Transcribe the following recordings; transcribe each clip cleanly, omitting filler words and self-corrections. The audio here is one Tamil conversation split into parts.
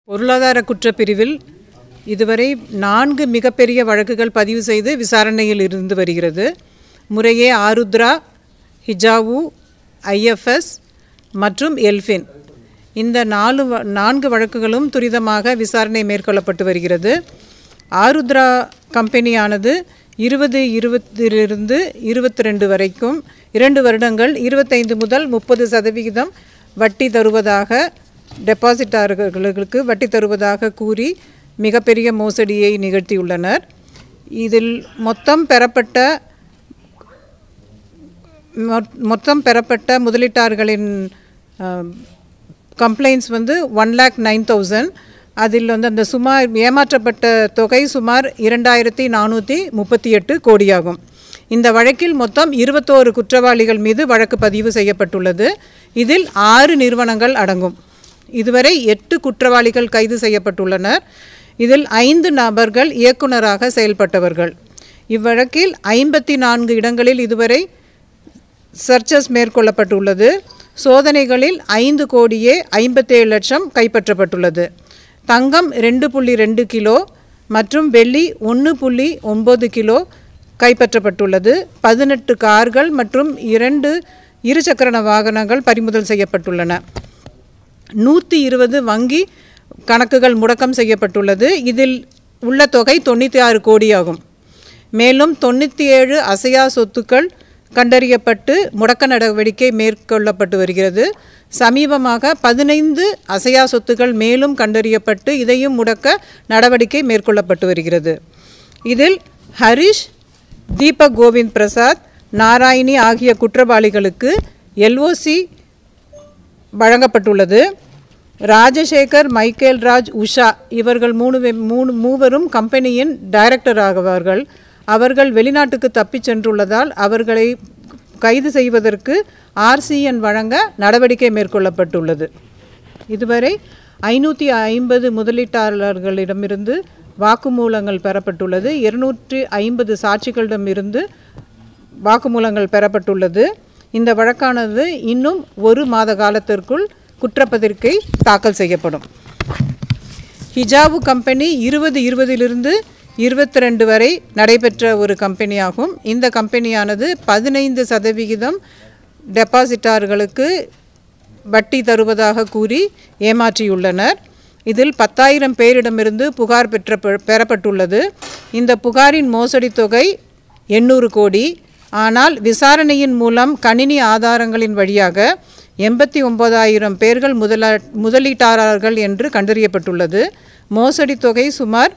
பொருளாதார குற்றப்பிரிவில் இதுவரை 4 மிகப்பெரிய வழக்குகள் பதிவு செய்து விசாரணையில் இருந்து வருகிறது. முறையே ஆருத்ரா, ஹிஜாவு, ஐஎஃப்எஸ் மற்றும் எல்ஃபின். இந்த 4 வழக்குகளும் துரிதமாக விசாரணை மேற்கொள்ளப்பட்டு வருகிறது. ஆருத்ரா கம்பெனியானது 2020 22 வரைக்கும் 2 வருடங்கள் 25 முதல் 30% வட்டி தருவதாக டெபாசிட்டார்களுக்கு வட்டி தருவதாக கூறி மிகப்பெரிய மோசடியை நிகழ்த்தியுள்ளனர். இதில் மொத்தம் பெறப்பட்ட முதலீட்டாளர்களின் கம்ப்ளைண்ட்ஸ் 1,09,000. அதில் அந்த ஏமாற்றப்பட்ட தொகை சுமார் 2,438 கோடியாகும். இந்த வழக்கில் மொத்தம் 21 குற்றவாளிகள் மீது வழக்கு பதிவு செய்யப்பட்டுள்ளது. இதில் 6 நிறுவனங்கள் அடங்கும். இதுவரை 8 குற்றவாளிகள் கைது செய்யப்பட்டுள்ளனர். இதில் 5 நபர்கள் இயக்குநராக செயல்பட்டவர்கள். இவ்வழக்கில் 54 இடங்களில் இதுவரை சர்ச்சஸ் மேற்கொள்ளப்பட்டுள்ளது. சோதனைகளில் 5 கோடியே 57 லட்சம் கைப்பற்றப்பட்டுள்ளது. தங்கம் 2.2 கிலோ மற்றும் வெள்ளி 1.9 கிலோ கைப்பற்றப்பட்டுள்ளது. 18 கார்கள் மற்றும் 2 இருசக்கர வாகனங்கள் பறிமுதல் செய்யப்பட்டுள்ளன. 120 வங்கி கணக்குகள் முடக்கம் செய்யப்பட்டுள்ளது. இதில் உள்ள தொகை 96 கோடியாகும். மேலும் 97 அசையா சொத்துக்கள் கண்டறியப்பட்டு முடக்க நடவடிக்கை மேற்கொள்ளப்பட்டு வருகிறது. சமீபமாக 15 அசையா சொத்துக்கள் மேலும் கண்டறியப்பட்டு இதையும் முடக்க நடவடிக்கை மேற்கொள்ளப்பட்டு வருகிறது. இதில் ஹரிஷ், தீபக் கோவிந்த் பிரசாத், நாராயணி ஆகிய குற்றவாளிகளுக்கு LOC வழங்கப்பட்டுள்ளது. ராஜசேகர், மைக்கேல் ராஜ், உஷா இவர்கள் மூவரும் கம்பெனியின் டைரக்டர் ஆகுவார்கள். அவர்கள் வெளிநாட்டுக்கு தப்பிச் சென்றுள்ளதால் அவர்களை கைது செய்வதற்கு RCN வழங்க நடவடிக்கை மேற்கொள்ளப்பட்டுள்ளது. இதுவரை 550 முதலீட்டாளர்களிடமிருந்து வாக்குமூலங்கள் பெறப்பட்டுள்ளது. 250 சாட்சிகளிடமிருந்து வாக்குமூலங்கள் பெறப்பட்டுள்ளது. இந்த வழக்கானது இன்னும் 1 மாத காலத்திற்குள் குற்றப்பத்திரிகை தாக்கல் செய்யப்படும். ஹிஜாவு கம்பெனி 2020 22 வரை நடைபெற்ற ஒரு கம்பெனியாகும். இந்த கம்பெனியானது 15% டெபாசிட்டார்களுக்கு வட்டி தருவதாக கூறி ஏமாற்றியுள்ளனர். இதில் 10,000 பேரிடமிருந்து புகார் பெறப்பட்டுள்ளது. இந்த புகாரின் மோசடி தொகை 800 கோடி. ஆனால் விசாரணையின் மூலம் கணினி ஆதாரங்களின் வழியாக 89,000 பேர்கள் முதலீட்டாளர்கள் என்று கண்டறியப்பட்டுள்ளது. மோசடி தொகை சுமார்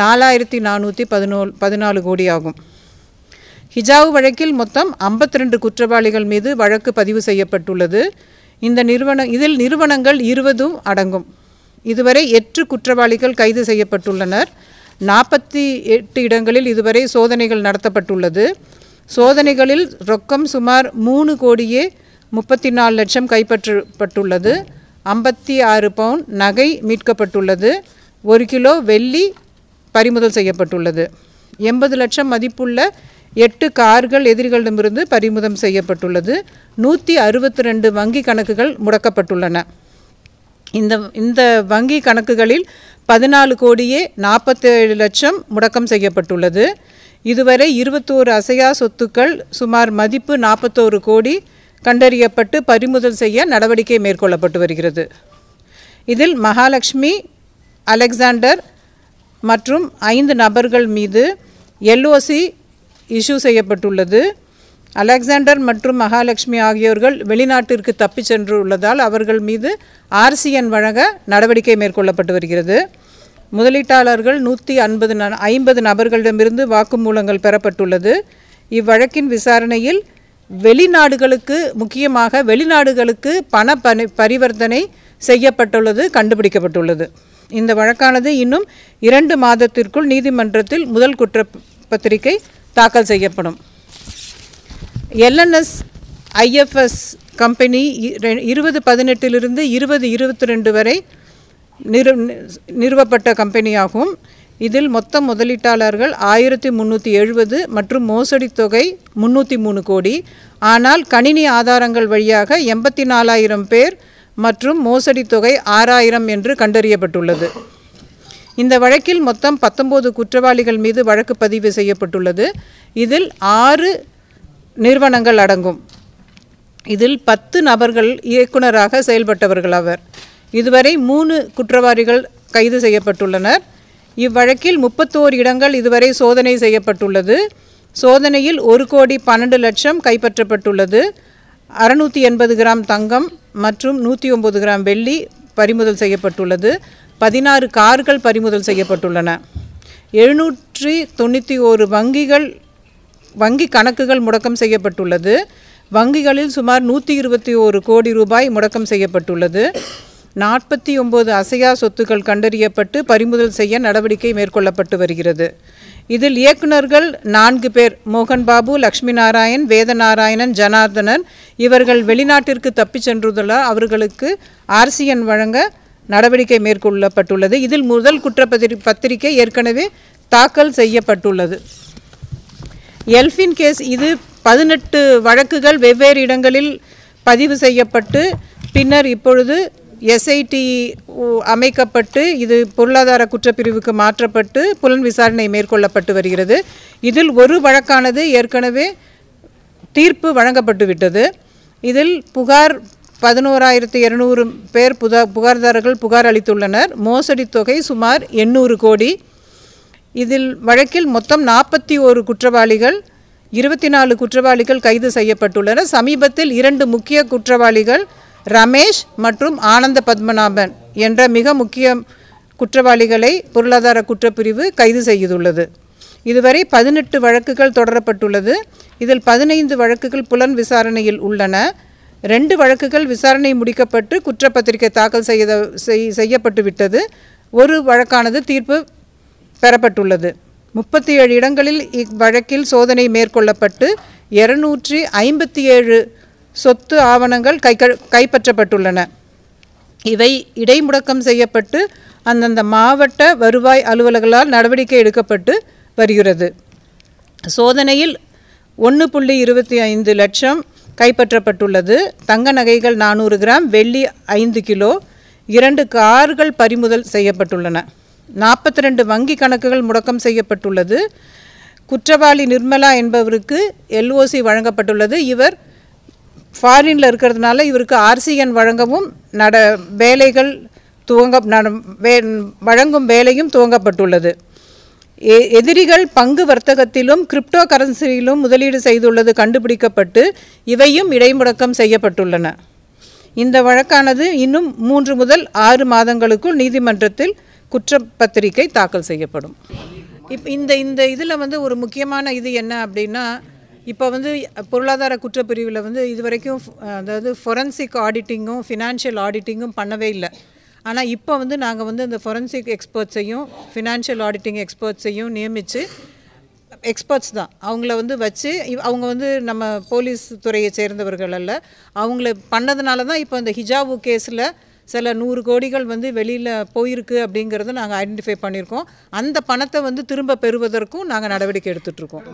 4,414 கோடி ஆகும். ஹிஜாவு வழக்கில் மொத்தம் 52 குற்றவாளிகள் மீது வழக்கு பதிவு செய்யப்பட்டுள்ளது. இதில் நிறுவனங்கள் 20 அடங்கும். இதுவரை 8 குற்றவாளிகள் கைது செய்யப்பட்டுள்ளனர். 48 இடங்களில் இதுவரை சோதனைகள் நடத்தப்பட்டுள்ளது. சோதனைகளில் ரொக்கம் சுமார் 3 கோடியே 34 லட்சம் கைப்பற்றப்பட்டுள்ளது. 56 பவுன் நகை மீட்கப்பட்டுள்ளது. 1 கிலோ வெள்ளி பறிமுதல் செய்யப்பட்டுள்ளது. 80 லட்சம் மதிப்புள்ள 8 கார்கள் எதிரிகளிடமிருந்து பறிமுதல் செய்யப்பட்டுள்ளது. 162 வங்கி கணக்குகள் முடக்கப்பட்டுள்ளன. இந்த வங்கி கணக்குகளில் 14 கோடியே 47 லட்சம் முடக்கம் செய்யப்பட்டுள்ளது. இதுவரை 21 அசையா சொத்துக்கள் சுமார் மதிப்பு 41 கோடி கண்டறியப்பட்டு பறிமுதல் செய்ய நடவடிக்கை மேற்கொள்ளப்பட்டு வருகிறது. இதில் மகாலட்சுமி, அலெக்சாண்டர் மற்றும் 5 நபர்கள் மீது LOC இஷ்யூ செய்யப்பட்டுள்ளது. அலெக்சாண்டர் மற்றும் மகாலட்சுமி ஆகியோர்கள் வெளிநாட்டிற்கு தப்பிச் சென்றுள்ளதால் அவர்கள் மீது RCN வழங்க நடவடிக்கை மேற்கொள்ளப்பட்டு வருகிறது. முதலீட்டாளர்கள் 150 நபர்களிடமிருந்து வாக்குமூலங்கள் பெறப்பட்டுள்ளது. இவ்வழக்கின் விசாரணையில் முக்கியமாக வெளிநாடுகளுக்கு பண பரிவர்த்தனை செய்யப்பட்டுள்ளது கண்டுபிடிக்கப்பட்டுள்ளது. இந்த வழக்கானது இன்னும் 2 மாதத்திற்குள் நீதிமன்றத்தில் முதல் குற்றப்பத்திரிகை தாக்கல் செய்யப்படும். LNS IFS கம்பெனி 2018 2022 வரை நிறுவப்பட்ட கம்பெனியாகும். இதில் மொத்த முதலீட்டாளர்கள் 1370 மற்றும் மோசடி தொகை 303 கோடி. ஆனால் கணினி ஆதாரங்கள் வழியாக 84,000 பேர் மற்றும் மோசடி தொகை 6000 என்று கண்டறியப்பட்டுள்ளது. இந்த வழக்கில் மொத்தம் 19 குற்றவாளிகள் மீது வழக்கு பதிவு செய்யப்பட்டுள்ளது. இதில் 6 நிறுவனங்கள் அடங்கும். இதில் 10 நபர்கள் இயக்குநராக செயல்பட்டவர்கள் ஆவர். இதுவரை 3 குற்றவாளிகள் கைது செய்யப்பட்டுள்ளனர். இவ்வழக்கில் 31 இடங்கள் இதுவரை சோதனை செய்யப்பட்டுள்ளது. சோதனையில் 1,12,00,000 கைப்பற்றப்பட்டுள்ளது. 680 கிராம் தங்கம் மற்றும் 109 கிராம் வெள்ளி பறிமுதல் செய்யப்பட்டுள்ளது. 16 கார்கள் பறிமுதல் செய்யப்பட்டுள்ளன. 791 வங்கி கணக்குகள் முடக்கம் செய்யப்பட்டுள்ளது. வங்கிகளில் சுமார் 121 கோடி ரூபாய் முடக்கம் செய்யப்பட்டுள்ளது. 49 அசையா சொத்துக்கள் கண்டறியப்பட்டு பறிமுதல் செய்ய நடவடிக்கை மேற்கொள்ளப்பட்டு வருகிறது. இதில் இயக்குநர்கள் 4 பேர், மோகன் பாபு, லக்ஷ்மி நாராயண், வேதநாராயணன், ஜனார்தனன். இவர்கள் வெளிநாட்டிற்கு தப்பிச் சென்றுள்ளதால் அவர்களுக்கு RCN வழங்க நடவடிக்கை மேற்கொள்ளப்பட்டுள்ளது. இதில் முதல் குற்றப்பத்திரிகை ஏற்கனவே தாக்கல் செய்யப்பட்டுள்ளது. எல்ஃபின் கேஸ், இது 18 வழக்குகள் வெவ்வேறு இடங்களில் பதிவு செய்யப்பட்டு பின்னர் இப்பொழுது SIT அமைக்கப்பட்டு இது பொருளாதார குற்றப்பிரிவுக்கு மாற்றப்பட்டு புலன் விசாரணை மேற்கொள்ளப்பட்டு வருகிறது. இதில் ஒரு வழக்கானது ஏற்கனவே தீர்ப்பு வழங்கப்பட்டு விட்டது. இதில் 11,200 பேர் புகார்தாரர்கள் புகார் அளித்துள்ளனர். மோசடி தொகை சுமார் 800 கோடி. இதில் வழக்கில் மொத்தம் 41 குற்றவாளிகள், 24 குற்றவாளிகள் கைது செய்யப்பட்டுள்ளனர். சமீபத்தில் 2 முக்கிய குற்றவாளிகள் ரமேஷ் மற்றும் ஆனந்த பத்மநாபன் என்ற மிக முக்கிய குற்றவாளிகளை பொருளாதார குற்றப்பிரிவு கைது செய்துள்ளது. இதுவரை 18 வழக்குகள் தொடரப்பட்டுள்ளது. இதில் 15 வழக்குகள் புலன் விசாரணையில் உள்ளன. 2 வழக்குகள் விசாரணை முடிக்கப்பட்டு குற்றப்பத்திரிகை தாக்கல் செய்யப்பட்டு விட்டது. ஒரு வழக்கானது தீர்ப்பு பெறப்பட்டுள்ளது. 37 இடங்களில் இவ்வழக்கில் சோதனை மேற்கொள்ளப்பட்டு 257 சொத்து ஆவணங்கள் கைப்பற்றப்பட்டுள்ளன. இவை இடைமுடக்கம் செய்யப்பட்டு அந்தந்த மாவட்ட வருவாய் அலுவலர்களால் நடவடிக்கை எடுக்கப்பட்டு வருகிறது. சோதனையில் 1.25 லட்சம் கைப்பற்றப்பட்டுள்ளது. தங்க நகைகள் 400 கிராம், வெள்ளி 5 கிலோ, 2 கார்கள் பறிமுதல் செய்யப்பட்டுள்ளன. 42 வங்கி கணக்குகள் முடக்கம் செய்யப்பட்டுள்ளது. குற்றவாளி நிர்மலா என்பவருக்கு LOC வழங்கப்பட்டுள்ளது. இவர் ஃபாரினில் இருக்கிறதுனால இவருக்கு RCN வழங்கவும் வேலைகள் வழங்கும் வேலையும் துவங்கப்பட்டுள்ளது. எதிரிகள் பங்கு வர்த்தகத்திலும் கிரிப்டோ கரன்சியிலும் முதலீடு செய்துள்ளது கண்டுபிடிக்கப்பட்டு இவையும் இடைமுடக்கம் செய்யப்பட்டுள்ளன. இந்த வழக்கானது இன்னும் 3 முதல் 6 மாதங்களுக்குள் நீதிமன்றத்தில் குற்றப்பத்திரிகை தாக்கல் செய்யப்படும். இந்த இதில் ஒரு முக்கியமான இது என்ன அப்படின்னா, இப்போ பொருளாதார குற்றப்பிரிவில் இது வரைக்கும் அதாவது ஃபொரன்சிக் ஆடிட்டிங்கும் ஃபினான்ஷியல் ஆடிட்டிங்கும் பண்ணவே இல்லை. ஆனால் இப்போ நாங்கள் இந்த ஃபொரன்சிக் எக்ஸ்பர்ட்ஸையும் ஃபினான்ஷியல் ஆடிட்டிங் எக்ஸ்பர்ட்ஸையும் நியமித்து, எக்ஸ்பர்ட்ஸ் தான் அவங்கள வச்சு, அவங்க நம்ம போலீஸ் துறையை சேர்ந்தவர்கள் அல்ல, அவங்கள பண்ணதுனால தான் இப்போ இந்த ஹிஜாவு கேஸில் சில 100 கோடிகள் வெளியில் போயிருக்கு அப்படிங்கிறத நாங்கள் ஐடென்டிஃபை பண்ணியிருக்கோம். அந்த பணத்தை திரும்ப பெறுவதற்கும் நாங்கள் நடவடிக்கை எடுத்துகிட்ருக்கோம்.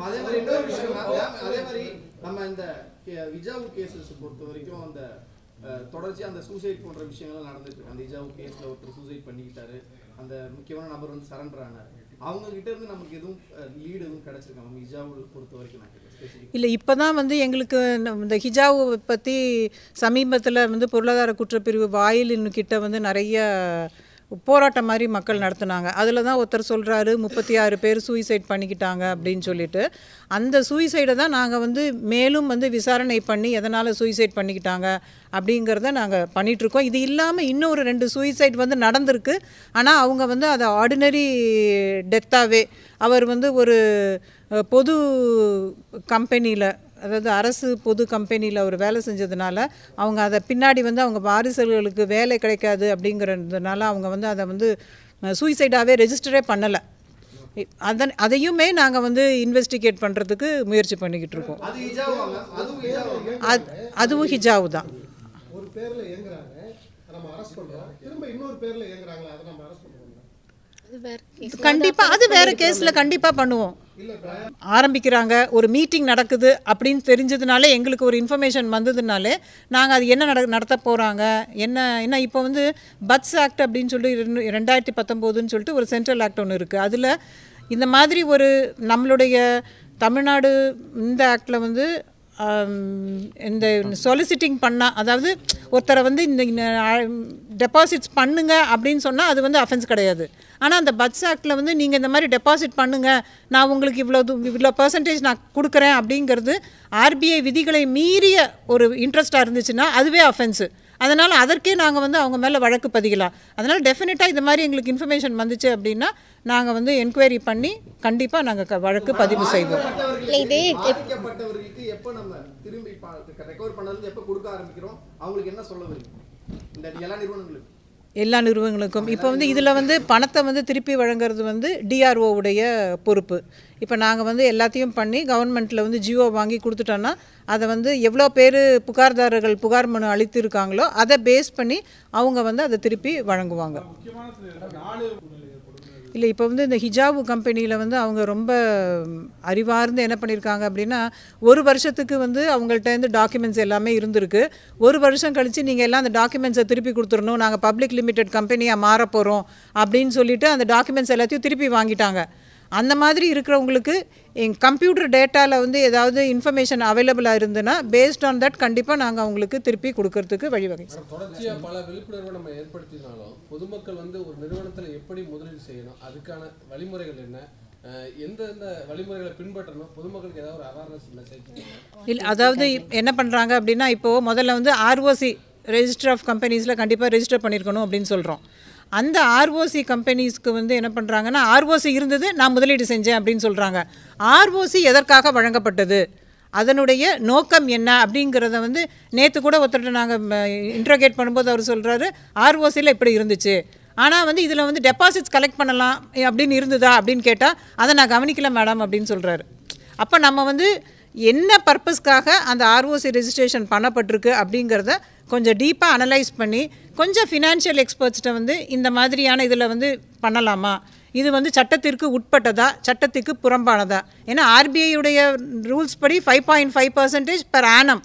நம்ம இந்த ஹிஜாவு கேஸஸ் பொறுத்த வரைக்கும் அந்த தொடர்ச்சி அந்த சூசைட் போன்ற விஷயங்கள் நடந்துட்டு இருக்கு. அந்த ஹிஜாவு கேஸில் ஒருத்தர் சூசைட் பண்ணிக்கிட்டாரு, அந்த முக்கியமான நபர் சரண்டர் ஆனார். அவங்க கிட்ட இருந்து நமக்கு எதுவும் லீடு எதுவும் கிடைச்சிருக்கா நம்ம ஹிஜாவை பொறுத்த வரைக்கும்? இல்லை, இப்போ தான் எங்களுக்கு இந்த ஹிஜாவை பற்றி சமீபத்தில் பொருளாதார குற்றப்பிரிவு வாயிலின்கிட்ட நிறைய போராட்டம் மாதிரி மக்கள் நடத்துனாங்க. அதில் தான் ஒருத்தர் சொல்கிறாரு 36 பேர் சூசைட் பண்ணிக்கிட்டாங்க அப்படின்னு சொல்லிட்டு. அந்த சூசைடை தான் நாங்கள் மேலும் விசாரணை பண்ணி எதனால் சூசைட் பண்ணிக்கிட்டாங்க அப்படிங்கிறத நாங்கள் பண்ணிகிட்ருக்கோம். இது இல்லாமல் இன்னொரு 2 சூசைட் நடந்திருக்கு. ஆனால் அவங்க அதை ஆர்டினரி டெத்தாகவே, அவர் ஒரு பொது கம்பெனியில், அதாவது அரசு பொது கம்பெனியில் அவர் வேலை செஞ்சதுனால அவங்க அதை பின்னாடி அவங்க வாரிசுகளுக்கு வேலை கிடைக்காது அப்படிங்கிறதுனால அவங்க அதை சூசைடாகவே ரெஜிஸ்டரே பண்ணலை. அதையுமே நாங்கள் இன்வெஸ்டிகேட் பண்ணுறதுக்கு முயற்சி பண்ணிக்கிட்டு இருக்கோம். அதுவும் ஹிஜாவு தான். கண்டிப்பாக அது வேறு கேஸில் கண்டிப்பாக பண்ணுவோம். ஆரம்பிக்கிறாங்க, ஒரு மீட்டிங் நடக்குது அப்படின்னு தெரிஞ்சதுனாலே, எங்களுக்கு ஒரு இன்ஃபர்மேஷன் வந்ததுனாலே நாங்கள் அது என்ன நடத்த போகிறாங்க, என்ன இப்போ வந்து பட்ஸ் ஆக்ட் அப்படின்னு சொல்லி 2019ன்னு சொல்லிட்டு ஒரு சென்ட்ரல் ஆக்ட் ஒன்று இருக்குது. அதில் இந்த மாதிரி ஒரு நம்மளுடைய தமிழ்நாடு இந்த ஆக்டில் வந்து இந்த சொலிசிட்டிங் பண்ணால், அதாவது ஒருத்தரை வந்து இந்த டெபாசிட்ஸ் பண்ணுங்க அப்படின்னு சொன்னால் அது வந்து அஃபென்ஸ் கிடையாது. ஆனால் அந்த பட்ஸ் ஆக்டில் வந்து நீங்கள் இந்த மாதிரி டெபாசிட் பண்ணுங்கள், நான் உங்களுக்கு இவ்வளோ பர்சன்டேஜ் நான் கொடுக்குறேன் அப்படிங்கிறது ஆர்பிஐ விதிகளை மீறிய ஒரு இன்ட்ரெஸ்ட்டாக இருந்துச்சுன்னா அதுவே அஃபென்ஸு. அதனால் அதற்கே நாங்கள் வந்து அவங்க மேலே வழக்கு பதிக்கலாம். அதனால் டெஃபினட்டாக இந்த மாதிரி எங்களுக்கு இன்ஃபர்மேஷன் வந்துச்சு அப்படின்னா நாங்கள் வந்து என்கொயரி பண்ணி கண்டிப்பாக நாங்கள் வழக்கு பதிவு செய்வோம். பாதிக்கப்பட்டவர்களுக்கு எப்போ நம்ம திரும்பி ரெக்கவர் பண்ணது எப்போ கொடுக்க ஆரம்பிக்கிறோம், அவங்களுக்கு என்ன சொல்ல வரீங்க இந்த எல்லா நிறுவனங்களுக்கும்? இப்போ வந்து இதில் வந்து பணத்தை வந்து திருப்பி வழங்குறது வந்து டிஆர்ஓவுடைய பொறுப்பு. இப்போ நாங்கள் வந்து எல்லாத்தையும் பண்ணி கவர்மெண்ட்டில் வந்து ஜியோ வாங்கி கொடுத்துட்டோன்னா அதை வந்து எவ்வளோ பேர் புகார்தாரர்கள் புகார் மனு அளித்திருக்காங்களோ அதை பேஸ் பண்ணி அவங்க வந்து அதை திருப்பி வழங்குவாங்க. இல்லை, இப்போ வந்து இந்த ஹிஜாவு கம்பெனியில் வந்து அவங்க ரொம்ப அறிவார்ந்து என்ன பண்ணியிருக்காங்க அப்படின்னா, ஒரு வருஷத்துக்கு வந்து அவங்கள்ட்டேருந்து டாக்குமெண்ட்ஸ் எல்லாமே இருந்திருக்கு. ஒரு வருஷம் கழித்து நீங்கள் எல்லாம் அந்த டாக்குமெண்ட்ஸை திருப்பி கொடுத்துடணும், நாங்கள் பப்ளிக் லிமிடெட் கம்பெனியாக மாற போகிறோம் அப்படின்னு சொல்லிவிட்டு அந்த டாக்குமெண்ட்ஸ் எல்லாத்தையும் திருப்பி வாங்கிட்டாங்க. அந்த மாதிரி இருக்கிறவங்களுக்கு எங்கள் கம்ப்யூட்டர் டேட்டாவில் வந்து ஏதாவது இன்ஃபர்மேஷன் அவைலபிளாக இருந்ததுன்னா பேஸ்ட் ஆன் தட் கண்டிப்பாக நாங்கள் அவங்களுக்கு திருப்பி கொடுக்கறதுக்கு வழிவகை. தொடர்ச்சியாக பல விழிப்புணர்வை நம்ம ஏற்படுத்தினாலும் பொதுமக்கள் வந்து ஒரு நிறுவனத்தில் எப்படி முதலீடு செய்யணும், அதுக்கான வழிமுறைகள் என்ன, எந்தெந்த வழிமுறைகளை பின்பற்றணும், பொதுமக்களுக்கு ஏதாவது ஒரு அவேர்னஸ் மெசேஜ் இல்லை? அதாவது என்ன பண்ணுறாங்க அப்படின்னா, இப்போது முதல்ல வந்து ஆர்ஓசி ரெஜிஸ்டர் ஆஃப் கம்பெனிஸில் கண்டிப்பாக ரெஜிஸ்டர் பண்ணியிருக்கணும் அப்படின்னு சொல்கிறோம். அந்த ஆர்ஓசி கம்பெனிஸ்க்கு வந்து என்ன பண்ணுறாங்கன்னா, ஆர்ஓசி இருந்தது நான் முதலீடு செஞ்சேன் அப்படின்னு சொல்கிறாங்க. ஆர்ஓசி எதற்காக வழங்கப்பட்டது, அதனுடைய நோக்கம் என்ன அப்படிங்கிறத வந்து நேற்று கூட ஒருத்தர் நாங்கள் இன்ட்ரோகேட் பண்ணும்போது அவர் சொல்கிறாரு, ஆர்ஓசியில் இப்படி இருந்துச்சு, ஆனால் வந்து இதில் வந்து டெபாசிட்ஸ் கலெக்ட் பண்ணலாம் அப்படின்னு இருந்ததா அப்படின்னு கேட்டால் அதை நான் கவனிக்கல மேடம் அப்படின்னு சொல்கிறாரு. அப்போ நம்ம வந்து என்ன பர்பஸ்க்காக அந்த ஆர்ஓசி ரெஜிஸ்ட்ரேஷன் பண்ணப்பட்டிருக்கு அப்படிங்கிறத கொஞ்சம் டீப்பாக அனலைஸ் பண்ணி கொஞ்சம் ஃபினான்ஷியல் எக்ஸ்பர்ட்ஸ்கிட்ட வந்து இந்த மாதிரியான இதில் வந்து பண்ணலாமா, இது வந்து சட்டத்திற்கு உட்பட்டதா சட்டத்துக்கு புறம்பானதா. ஏன்னா ஆர்பிஐயுடைய ரூல்ஸ் படி 5.5% per annum,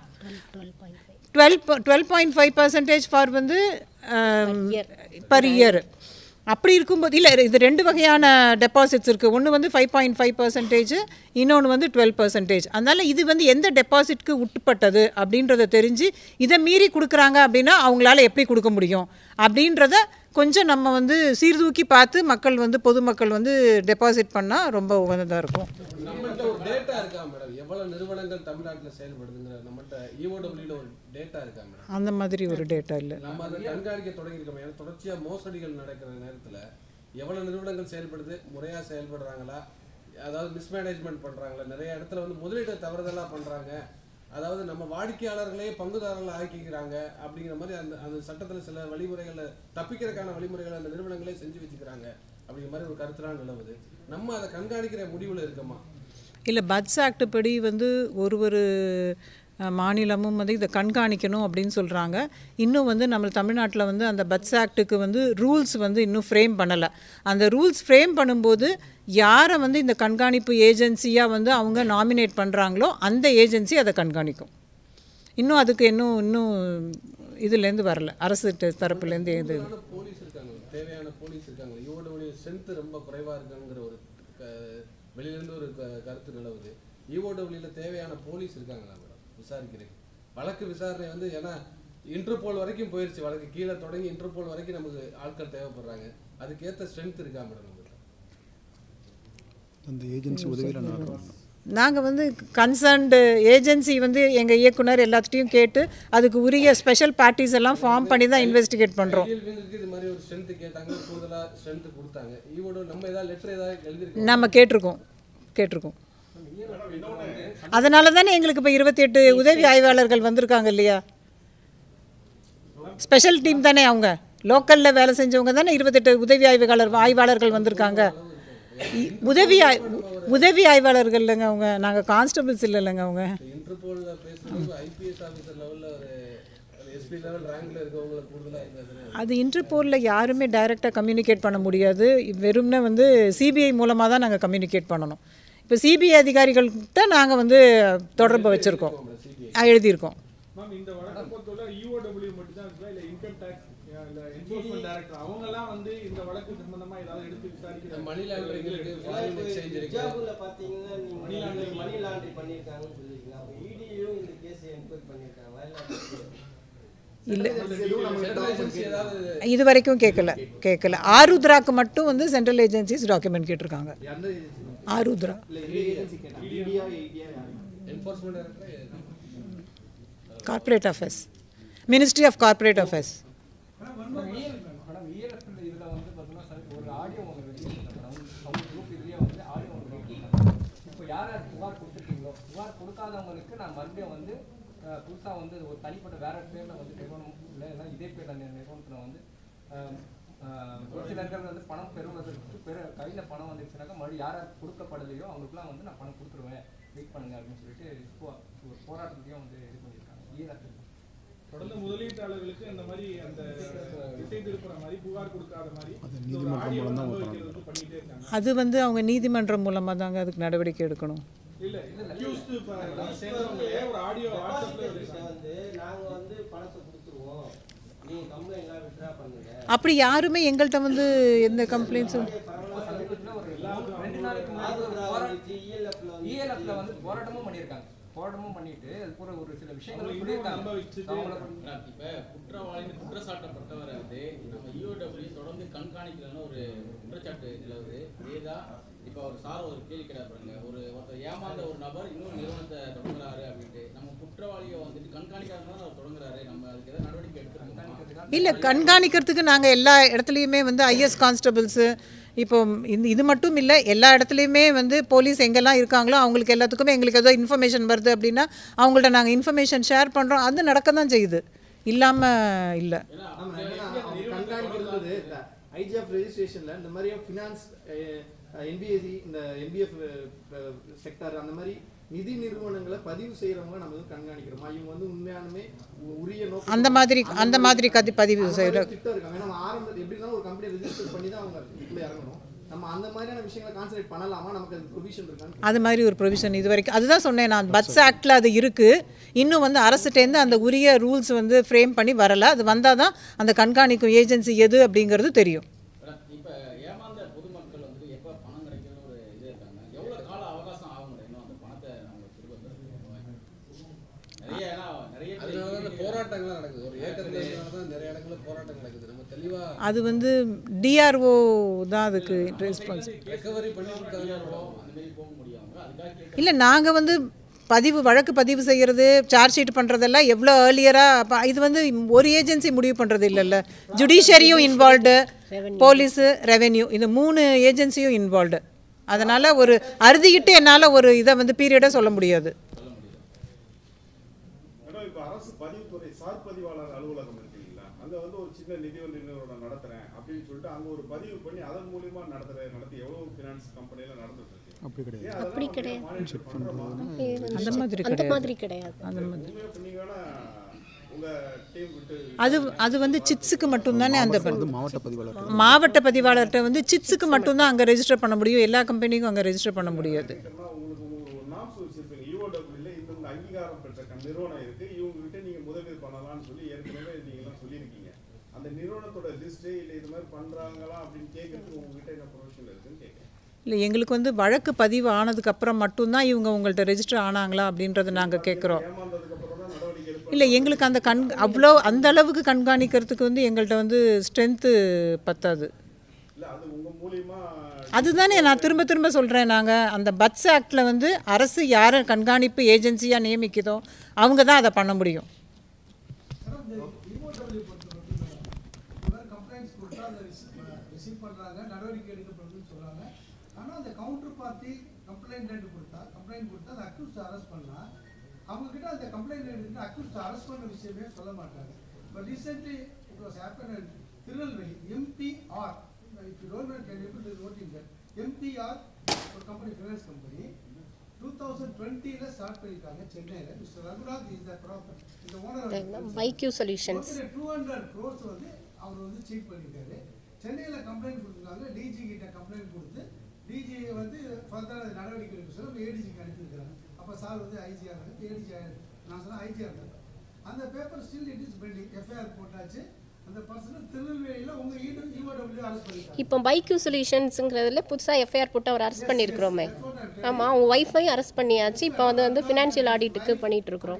12.5% ஃபார் வந்து பர் இயர். அப்படி இருக்கும்போது இல்லை, இது ரெண்டு வகையான டெபாசிட்ஸ் இருக்குது. ஒன்று வந்து 5.5%, இன்னொன்று வந்து 12%. அதனால் இது வந்து எந்த டெபாசிட்க்கு உட்பட்டது அப்படின்றத தெரிஞ்சு இதை மீறி கொடுக்குறாங்க அப்படின்னா அவங்களால எப்படி கொடுக்க முடியும் அப்படின்றத கொஞ்சம் நம்ம வந்து சீர்தூக்கி பார்த்து மக்கள் வந்து பொதுமக்கள் வந்து டெபாசிட் பண்ணால் ரொம்ப உகந்ததாக இருக்கும். நம்மகிட்ட ஒரு டேட்டா இருக்கா மேடம், எவ்வளவு நிறுவனங்கள் தமிழ்நாட்டில் செயல்படுதுங்கிற நம்மகிட்ட EOWல ஒரு டேட்டா இருக்கா மேடம்? அந்த மாதிரி ஒரு டேட்டா இல்லை. நம்ம அதை கண்காணிக்க தொடங்கியிருக்கோம். ஏன்னா தொடர்ச்சியாக மோசடிகள் நடக்கிற நேரத்தில் எவ்வளவு நிறுவனங்கள் செயல்படுது, முறையாக செயல்படுறாங்களா, அதாவது மிஸ்மேனேஜ்மெண்ட் பண்ணுறாங்களா, நிறைய இடத்துல வந்து முதலீட்டை தவறுதலாக பண்ணுறாங்க, அதாவது நம்ம வாடிக்கையாளர்களே பங்குதாரர்களை ஆக்கிக்கிறாங்க அப்படிங்கிற மாதிரி அந்த சட்டத்தில் சில வழிமுறைகளை தப்பிக்கிறதுக்கான வழிமுறைகளை அந்த நிறுவனங்களே செஞ்சு வச்சுக்கிறாங்க அப்படிங்கிற மாதிரி ஒரு கருத்துலாம் நிலவுது. நம்ம அதை கண்காணிக்கிற முடிவில் இருக்கோமா? இல்லை, பட்ஸ் ஆக்ட் படி வந்து ஒரு மாநிலமும் வந்து இதை கண்காணிக்கணும் அப்படின்னு சொல்கிறாங்க. இன்னும் வந்து நம்ம தமிழ்நாட்டில் வந்து அந்த பட்ஸ் ஆக்ட்டுக்கு வந்து ரூல்ஸ் வந்து இன்னும் ஃப்ரேம் பண்ணலை. அந்த ரூல்ஸ் ஃப்ரேம் பண்ணும்போது யாரை வந்து இந்த கண்காணிப்பு ஏஜென்சியாக வந்து அவங்க நாமினேட் பண்ணுறாங்களோ அந்த ஏஜென்சி அதை கண்காணிக்கும். இன்னும் அதுக்கு இன்னும் இதுலேருந்து வரல, அரசு தரப்புலேருந்து. எது போலீஸ் இருக்காங்க, தேவையான போலீஸ் இருக்காங்க, இவோட ஸ்ட்ரென்த் ரொம்ப குறைவாக இருக்காங்கிற ஒரு வெளியிலேருந்து ஒரு கருத்து நிலவுது. EOWல தேவையான போலீஸ் இருக்காங்களா மேடம் விசாரிக்கிறேன்? வழக்கு விசாரணை வந்து ஏன்னா இன்டர்போல் வரைக்கும் போயிடுச்சு, வழக்கு கீழே தொடங்கி இன்டர்போல் வரைக்கும் நமக்கு ஆட்கள் தேவைப்படுறாங்க. அதுக்கேற்ற ஸ்ட்ரென்த் இருக்கா மேடம்? அந்த ஏஜென்சி உதவியில் நாங்கள் வந்து கன்சர்ன்டு ஏஜென்சி வந்து எங்கள் இயக்குனர் எல்லாத்தையும் கேட்டு அதுக்கு உரிய ஸ்பெஷல் பார்ட்டிஸ் எல்லாம் ஃபார்ம் பண்ணி தான் இன்வெஸ்டிகேட் பண்ணுறோம். இது மாதிரி ஒரு ஸ்ட்ரென்த் கேட்டாங்க, கூடுதலாக ஸ்ட்ரென்த் கொடுத்தாங்க. EOW நம்ம ஏதாவது லெட்டர் ஏதாவது எழுதிருக்கோம்? நம்ம கேட்டிருக்கோம். அதனால தானே எங்களுக்கு இப்போ 28 உதவி ஆய்வாளர்கள் வந்திருக்காங்க இல்லையா? ஸ்பெஷல் டீம் தானே, அவங்க லோக்கலில் வேலை செஞ்சவங்க தானே 28 உதவி ஆய்வாளர்கள் வந்திருக்காங்க. உதவி ஆய்வாளர்கள் இல்லைங்க அவங்க, நாங்கள் கான்ஸ்டபிள்ஸ் இல்லைங்க அவங்க. அது இன்டர்போலில் யாருமே டைரெக்டாக கம்யூனிகேட் பண்ண முடியாது. வெறும்னா வந்து சிபிஐ மூலமாக தான் நாங்கள் கம்யூனிகேட் பண்ணணும். இப்போ சிபிஐ அதிகாரிகள்கிட்ட நாங்கள் வந்து தொடர்பு வச்சுருக்கோம், எழுதியிருக்கோம். மேம் இந்த வழக்கை பொறுத்தவரை EOW மட்டும் தான் இருக்கா, இல்லை இன்கம் டேக்ஸ் இல்லை என்ஃபோர்ஸ்மெண்ட் டைரக்டர் அவங்கெல்லாம் வந்து இந்த வழக்கு சம்பந்தமா ஏதாவது எடுத்து விசாரிக்கிற மணி லாண்டரிங் இருக்கு, ஃபாரின் எக்ஸ்சேஞ்ச் இருக்கு. ஹிஜாபுல பாத்தீங்கன்னா நீங்க மணி லாண்டரி பண்ணிருக்காங்கன்னு சொல்லிருக்கீங்க. அப்ப EDயும் இந்த கேஸ் என்கொயரி பண்ணிருக்காங்களா இல்லை, ஏதாவது இது வரைக்கும் கேட்கல. ஆருத்ராக்கு மட்டும் வந்து சென்ட்ரல் ஏஜென்சிஸ் டாக்குமெண்ட் கேட்டிருக்காங்க. Aarudhra enforcement director corporate affairs, ministry of corporate affairs. இதில் வந்து பார்த்தீங்கன்னா ஒரு ஆடியோ ஒன்று வெளியிட்டிருக்காங்க. அவங்க குரூப் இதுலேயே வந்து ஆடியோ ஒன்று வெளியிட்டிருக்காங்க. இப்போ யார் யார் புகார் கொடுத்துருக்கீங்களோ புகார் கொடுக்காதவங்களுக்கு நான் மறுபடியும் வந்து புதுசாக வந்து ஒரு தனிப்பட்ட வேற பேரில் வந்து நிறுவனம் இல்லைன்னா இதே பேரில் நிறுவனத்தில் வந்து ஒரு சிலர்கள் வந்து பணம் பெறுவதற்கு கையில் பணம் வந்துருச்சுனாக்கா மறுபடியும் யார் யார் கொடுக்கப்படலையோ அவங்களுக்குலாம் வந்து நான் பணம் கொடுத்துருவேன், வெயிட் பண்ணுங்க அப்படின்னு சொல்லிட்டு இப்போ ஒரு போராட்டத்தையும் வந்து இது பண்ணியிருக்காங்க. தொடர்ந்து முதலீட்டாளர்களுக்கு இந்த மாதிரி அந்த திசை திருப்புற மாதிரி புகார் கொடுக்காத மாதிரி பண்ணிட்டே இருக்காங்க. அது வந்து அவங்க நீதிமன்றம் மூலமாக தாங்க அதுக்கு நடவடிக்கை எடுக்கணும். இல்ல அக்யூஸ்ட் சேர்ந்தவங்களே ஒரு ஆடியோ வாட்ஸ்அப்ல வந்து நாங்க வந்து பணத்தை கொடுத்துருவோம், நீங்க கம்ப்ளைண்ட்லாம் வித்ட்ரா பண்ணுங்க. அப்படி யாருமே எங்கள்கிட்ட வந்து எந்த கம்ப்ளைண்ட்ஸும் ELFல வந்து போராட்டமும் பண்ணியிருக்காங்க. போராட்டமும் பண்ணிட்டு அதுக்கு ஒரு சில விஷயங்கள் சொல்லியிருக்காங்க. இப்போ குற்றவாளின்னு குற்றச்சாட்டப்பட்டவரை வந்து நம்ம EOW தொடர்ந்து கண்காணிக்கிறதுன்னு ஒரு குற்றச்சாட்டு நிலவுது. இதேதான் இப்போ ஒரு சார் ஒரு கேள்வி கேட்பாருங்க, ஒருத்தர் ஏமாந்த ஒரு நபர் இன்னொரு நிறுவனத்தை தொடங்குறாரு அப்படின்ட்டு, நம்ம குற்றவாளியை வந்துட்டு கண்காணிக்காதனால அவர் தொடங்குறாரு, நம்ம அதுக்கு ஏதாவது நடவடிக்கை எடுத்துருக்கோம்? இல்லை, கண்காணிக்கிறதுக்கு நாங்கள் எல்லா இடத்துலையுமே வந்து ஐஎஸ் கான்ஸ்டபிள்ஸு, இப்போ இது மட்டும் இல்லை, எல்லா இடத்துலையுமே வந்து போலீஸ் எங்கெல்லாம் இருக்காங்களோ அவங்களுக்கு எல்லாத்துக்குமே எங்களுக்கு ஏதோ இன்ஃபர்மேஷன் வருது அப்படின்னா அவங்கள்ட்ட நாங்கள் இன்ஃபர்மேஷன் ஷேர் பண்ணுறோம். அது நடக்க தான் செய்யுது, இல்லாமல் இல்லை. கண்காணிக்கிறது ஐஜிஎஃப் ரெஜிஸ்ட்ரேஷன்ல இந்த மாதிரி ஃபினான்ஸ் என்பிஎஸ்சி இந்த என்பிஎஃப் செக்டார் அந்த மாதிரி நிதி நிறுவனங்களை பதிவு செய்யறவங்க நம்ம வந்து கண்காணிக்கிறோமா, இவங்க வந்து உண்மையானுமே உரிய நோக்கம் அந்த மாதிரி பதிவு செய்யற திட்டம் இருக்காங்க. நம்ம ஆரம்பத்தில் எப்படின்னா ஒரு கம்பெனி ரெஜிஸ்டர் பண்ணி தான் அவங்க இதுக்குள்ள இறங்கணும். நம்ம அந்த மாதிரியான விஷயங்களை கான்சன்ட்ரேட் பண்ணலாமா, நமக்கு அது ப்ரொவிஷன் இருக்கான்னு? அது மாதிரி ஒரு ப்ரொவிஷன் இது வரைக்கும், அதுதான் சொன்னேன் நான், பட்ஸ் ஆக்டில் அது இருக்குது. இன்னும் வந்து அரசுட்டேருந்து அந்த உரிய ரூல்ஸ் வந்து ஃப்ரேம் பண்ணி வரலை. அது வந்தால் தான் அந்த கண்காணிக்கும் ஏஜென்சி எது அப்படிங்கிறது தெரியும். இப்போ ஏமாந்த பொதுமக்கள் வந்து எப்போ பணம் கிடைக்கணும் ஒரு இது இருக்காங்க, எவ்வளோ கால அவகாசம் ஆகும் இன்னும் அந்த பணத்தை நம்ம திரும்ப நிறைய போராட்டங்கள்லாம் நடக்குது. ஒரு ஏக்கத்துல தான் நிறைய இடங்களில் போராட்டம் நடக்குது. நம்ம தெளிவாக அது வந்து டிஆர்ஓ தான் அதுக்கு ரெஸ்பான்ஸ். ரெக்கவரி பண்ணி கொடுத்தாங்க அந்த மாதிரி போக முடியும். அதுக்காக இல்லை, நாங்கள் வந்து வழக்கு பதிவு செய்கிறது, சார்ஜ் ஷீட் பண்ணுறதெல்லாம் எவ்வளோ ஏர்லியராக. அப்போ இது வந்து ஒரு ஏஜென்சி முடிவு பண்ணுறது இல்லைல்ல, ஜுடிஷியரியும் இன்வால்வ்டு, போலீஸு, ரெவென்யூ, இந்த 3 ஏஜென்சியும் இன்வால்வ்டு. அதனால் ஒரு அறுதிக்கிட்டு என்னால் ஒரு இதை வந்து பீரியடாக சொல்ல முடியாது. இப்போ அரசு பதிவுத்துறை சார் பதிவாளர் அலுவலகம் இருக்குங்களா, அங்கே வந்து ஒரு சின்ன நிதி நிறுவனம் நடத்துகிறேன் அப்படின்னு சொல்லிட்டு அங்கே ஒரு பதிவு பண்ணி அதன் மூலியமா நடத்தி எவ்வளோ ஃபினான்ஸ் கம்பெனியில் நடந்துட்டு இருக்கு. அப்படி கிடையாது. அந்த மாதிரி கிடையாது. அது வந்து சிட்ஸுக்கு மட்டும்தானே அந்த மாவட்ட பதிவாளர்கிட்ட வந்து சிட்ஸுக்கு மட்டும்தான் அங்கே ரெஜிஸ்டர் பண்ண முடியும். எல்லா கம்பெனிக்கும் அங்கே ரெஜிஸ்டர் பண்ண முடியாது. அங்கீகாரம் பெற்ற நிறுவனம் இருக்கு, இவங்க கிட்ட நீங்க முதலீடு பண்ணலாம்னு சொல்லி ஏற்கனவே நீங்களாம் சொல்லியிருக்கீங்க. அந்த நிறுவனத்தோட லிஸ்ட் இல்லை இது மாதிரி பண்றாங்களா அப்படின்னு கேட்கறதுக்கு உங்ககிட்ட என்ன ப்ரொவிஷன் இருக்குன்னு கேட்குறேன். இல்லை, எங்களுக்கு வந்து வழக்கு பதிவு ஆனதுக்கப்புறம் மட்டும்தான் இவங்க உங்கள்கிட்ட ரெஜிஸ்டர் ஆனாங்களா அப்படின்றத நாங்கள் கேட்குறோம். இல்லை, எங்களுக்கு அந்த அவ்வளோ அந்த அளவுக்கு கண்காணிக்கிறதுக்கு வந்து எங்கள்கிட்ட வந்து ஸ்ட்ரென்த்து பத்தாது. அதுதானே நான் திரும்ப சொல்கிறேன். நாங்கள் அந்த பட்ஸ் ஆக்டில் வந்து அரசு யாரை கண்காணிப்பு ஏஜென்சியாக நியமிக்குதோ அவங்க தான் அதை பண்ண முடியும். அவங்க கிட்ட அந்த கம்ப்ளைண்ட் எடுத்து அக்யூஸ்ட் அரெஸ்ட் பண்ண விஷயமே சொல்ல மாட்டாங்க. But recently it was happen in Tirunelveli. MPR, if you don't know, can you put the voting there? MPR ஒரு கம்பெனி, ஃபைனான்ஸ் கம்பெனி 2020ல ஸ்டார்ட் பண்ணிருக்காங்க சென்னையில. Mister Raghunath is the proper இந்த ஓனர் IQ சொல்யூஷன்ஸ். 200 crores வந்து அவர் வந்து சீட் பண்ணிருக்காரு. சென்னையில கம்ப்ளைண்ட் கொடுத்தாங்க, டிஜி கிட்ட கம்ப்ளைண்ட் கொடுத்து டிஜி வந்து ஃபர்தர் நடவடிக்கை எடுக்க சொல்லி ஏடிஜிக்கு அனுப்பியிருக்கிறாங்க. அப்போ சார் வந்து ஐஜிஆர் ஏடிஜி நான் சொன்னேன் ஐஜிஆர் அந்த paper still it is pending. FIR போட்டாச்சு. அந்த பர்சன் திருநெல்வேலியில் உங்கள் ஈஓடபிள்யூ அரெஸ்ட் பண்ணிட்டாங்க. இப்போ பைக்யூ சொல்யூஷன்ஸுங்கிறதுல புதுசாக எஃப்ஐஆர் போட்டு அவர் அரெஸ்ட் பண்ணியிருக்கிறோமே. ஆமாம், அவங்க ஒய்ஃபையும் அரெஸ்ட் பண்ணியாச்சு. இப்போ வந்து ஃபினான்ஷியல் ஆடிட்டுக்கு பண்ணிட்டு இருக்கிறோம்.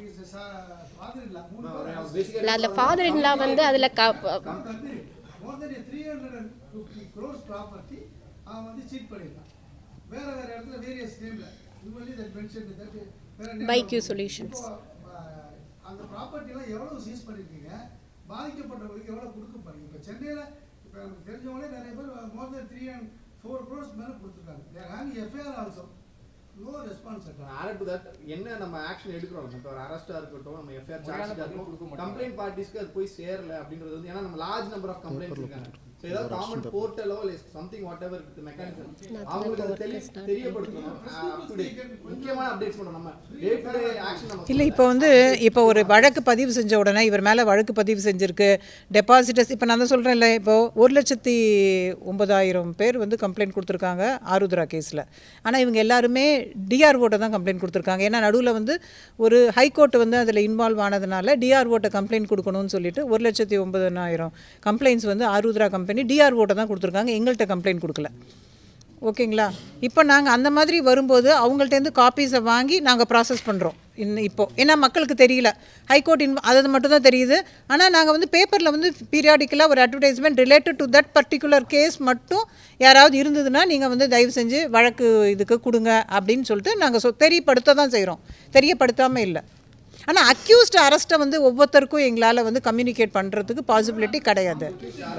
அதில் ஃபாதர் இன்லா வந்து அதில் மோர் தென் 350 crores ப்ராப்பர்ட்டி அவன் வந்து சீட் பண்ணியிருக்கான். வேற இடத்துல வேரியஸ் நேம்ல யூவலி தட் மென்ஷன் தட் வேற பைக்யூ சொல்யூஷன்ஸ். அந்த ப்ராப்பர்ட்டிலாம் எவ்வளவு சீஸ் பண்ணிருக்கீங்க, பாதிக்கப்பட்டவங்களுக்கு எவ்வளவு கொடுக்க போறீங்க? இப்போ சென்னையில் இப்போ நமக்கு தெரிஞ்சவங்களே நிறைய பேர் மோர் தென் 304 crores மேலே கொடுத்துருக்காங்க. There having FIR also. No response at all. Add to that என்ன நம்ம ஆக்ஷன் எடுக்கிறோம், நம்ம ஒரு அரெஸ்டா இருக்கட்டும், நம்ம எஃப்ஐஆர் சார்ஜ் இருக்கட்டும், கம்ப்ளைண்ட் பார்ட்டிஸ்க்கு அது போய் சேரல அப்படின்றது வந்து, ஏன்னா நம்ம லார்ஜ் நம்பர் ஆஃப் கம்ப்ளைண்ட்ஸ் இருக்காங்க. ஸோ ஏதாவது காமன் போர்ட்டலோ இல்லை சம்திங் வாட் எவர் மெக்கானிசம் அவங்களுக்கு அதை தெரியப்படுத்தணும். முக்கியமான அப்டேட்ஸ் பண்ணணும். நம்ம டே டு டே ஆக்ஷன் நம்ம இல்லை. இப்போ ஒரு வழக்கு பதிவு செஞ்ச உடனே இவர் மேலே வழக்கு பதிவு செஞ்சுருக்கு டெபாசிட்டர்ஸ். இப்போ நான் தான் சொல்கிறேன் இல்லை, இப்போது 1,09,000 பேர் வந்து கம்ப்ளைண்ட் கொடுத்துருக்காங்க ஆருத்ரா கேஸில். ஆனால் இவங்க எல்லாருமே டிஆர்ஓட்ட தான் கம்ப்ளைண்ட் கொடுத்துருக்காங்க. ஏன்னா நடுவில் வந்து ஒரு ஹைகோர்ட் வந்து அதில் இன்வால்வ் ஆனதுனால டிஆர்ஓட்ட கம்ப்ளைண்ட் கொடுக்கணும்னு சொல்லிட்டு 1,09,000 கம்ப்ளைண்ட்ஸ் வந்து ஆருத்ரா கம்பெனி டிஆர்ஓட்ட தான் கொடுத்துருக்காங்க. எங்கள்கிட்ட கம்ப்ளைண்ட் கொடுக்கல. ஓகேங்களா? இப்போ நாங்கள் அந்த மாதிரி வரும்போது அவங்கள்ட்டேருந்து காப்பீஸை வாங்கி நாங்கள் ப்ராசஸ் பண்ணுறோம். இப்போது ஏன்னா மக்களுக்கு தெரியல, ஹைகோர்ட் அது மட்டும் தான் தெரியுது. ஆனால் நாங்கள் வந்து பேப்பரில் வந்து பீரியாடிக்கலாக ஒரு advertisement related to that particular case மட்டும் யாராவது இருந்ததுன்னா நீங்கள் வந்து தயவு செஞ்சு வழக்கு இதுக்கு கொடுங்க அப்படின்னு சொல்லிட்டு நாங்கள் தெரியப்படுத்த தான் செய்கிறோம். தெரியப்படுத்தாமல் இல்லை. ஆனால் அக்யூஸ்ட் அரெஸ்ட்டை வந்து ஒவ்வொருத்தருக்கும் எங்களால் வந்து கம்யூனிகேட் பண்ணுறதுக்கு பாசிபிலிட்டி கிடையாது.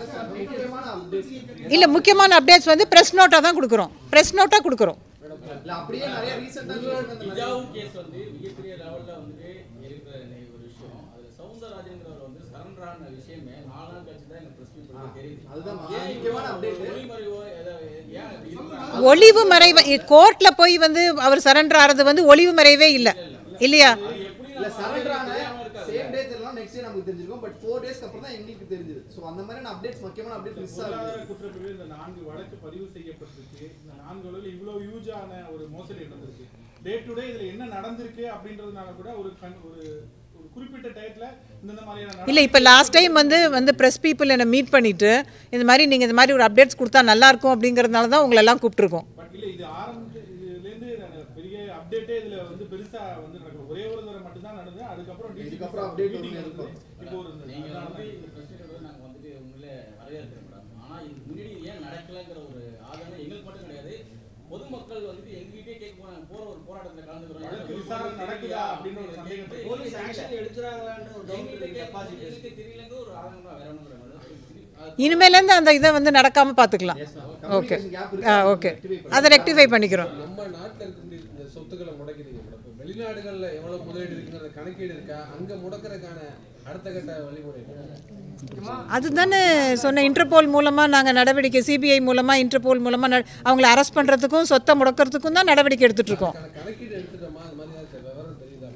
இல்லை, முக்கியமான அப்டேட்ஸ் வந்து ப்ரெஸ் நோட்டாக தான் கொடுக்குறோம். ப்ரெஸ் நோட்டாக கொடுக்குறோம். அப்படியே நிறைய ரீசன்ட்டாக ஹிஜாவு கேஸ் வந்து மிகப்பெரிய லெவலில் வந்து இருக்கிற ஒரு விஷயம். அதில் சவுந்தரராஜன்கிறவர் வந்து சரண்டர் ஆன விஷயமே 4 நாள் கழிச்சு தான் எனக்கு ப்ரெஸ் மீட் பண்ண தெரியுது. அதுதான் முக்கியமான அப்டேட். ஒளிமறைவோ ஏன் ஒளிவு மறைவு கோர்ட்டில் போய் வந்து அவர் சரண்டர் ஆகிறது வந்து ஒளிவு மறைவே இல்லை இல்லையா? இல்ல சரண்டர் ஆன சேம் டே தெரியலாம், நெக்ஸ்ட் டே நமக்கு தெரிஞ்சிருக்கும். பட் 4 டேஸ்க்கு அப்புறம் தான் எங்களுக்கு தெரிஞ்சது. சோ அந்த மாதிரியான அப்டேட்ஸ், முக்கியமான அப்டேட் மிஸ் ஆகுது. குற்றப்பிரிவு இந்த 4 வழக்கு பதிவு செய்யப்பட்டிருக்கு. இந்த 4 வழக்குல இவ்வளவு ஹியூஜான ஒரு மோசடி நடந்திருக்கு. டே டு டே இதுல என்ன நடந்திருக்கு அப்படின்றதுனால கூட ஒரு குறிப்பிட்ட டயத்துல இந்த மாதிரியான இல்லை. இப்போ லாஸ்ட் டைம் வந்து ப்ரெஸ் பீப்புள் என்னை மீட் பண்ணிட்டு இந்த மாதிரி நீங்கள் இந்த மாதிரி ஒரு அப்டேட்ஸ் கொடுத்தா நல்லாயிருக்கும் அப்படிங்கிறதுனால தான் உங்களை எல்லாம் கூப்பிட்டுருக்கோம். பட் இல்லை, இது ஆரம்பத்துலேருந்து பெரிய அப்டேட்டே இதில் வந்து பெருசாக வந்து நடக்கும். ஒரே ஒரு தடவை மட்டும்தான் நடந்தது. அதுக்கப்புறம் அப்டேட் இருக்கும். இப்போ ஒரு நீங்கள் வந்து இந்த பிரச்சனையோட நாங்கள் வந்துட்டு உங்களே வரவேற்கிறோம் மேடம். ஆனால் இது முன்னாடி ஏன் நடக்கலைங்கிற ஒரு ஆதரவு எங்களுக்கு மட்டும் கிடையாது. பொதுமக்கள் வந்துட்டு எங்ககிட்டே கேட்க போகிற ஒரு போராட்டத்தில் கலந்துக்கிறோம். விசாரணை நடக்குதா அப்படின்னு ஒரு சந்தேகத்தை போலீஸ் ஆக்ஷன் எடுத்துறாங்களான்ற ஒரு எங்களுக்கு தெரியலங்க ஒரு ஆதங்கம் தான். வேற ஒன்றும் கிடையாது. இனிமேலேருந்து அந்த இதை வந்து நடக்காமல் பார்த்துக்கலாம். ஓகே ஓகே, அதை ரெக்டிஃபை பண்ணிக்கிறோம். நம்ம நாட்டில் இருக்கக்கூடிய இந்த சொத்துக்களை முடக்கிறீங்க மேடம். இப்போ வெளிநாடுகளில் எவ்வளோ முதலீடு இருக்குங்கிற கணக்கீடு இருக்கா? அங்கே முடக்கிறதுக்கான அடுத்த கட்ட வழிமுறை அதுதானே சொன்னேன். இன்டர்போல் மூலமாக நாங்கள் நடவடிக்கை, சிபிஐ மூலமாக இன்டர்போல் மூலமாக அவங்கள அரெஸ்ட் பண்ணுறதுக்கும் சொத்தை முடக்கிறதுக்கும் தான் நடவடிக்கை எடுத்துகிட்ருக்கோம். கணக்கீடு எடுத்துட்டோமா? அது மாதிரி விவரம் தெரியுதா?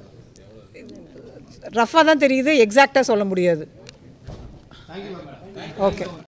ரஃபாக தான் தெரியுது, எக்ஸாக்டாக சொல்ல முடியாது. ஓகே.